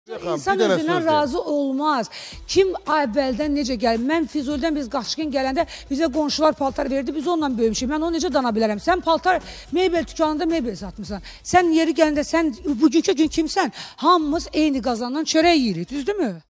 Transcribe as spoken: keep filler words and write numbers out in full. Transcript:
İnsan özündən razı olmaz. Kim əvvəldən necə gəlir? Mən Füzulidən biz Qaçqın gələndə bizə qonşular paltar verdi, biz onunla böyümüşük. Mən onu necə dana bilərəm? Sən paltar mebel dükanında mebel satmışsan. Sən yeri gələndə sən bugünkü gün kimsən? Hamımız eyni qazandan çörək yeyirik, düzdürmü?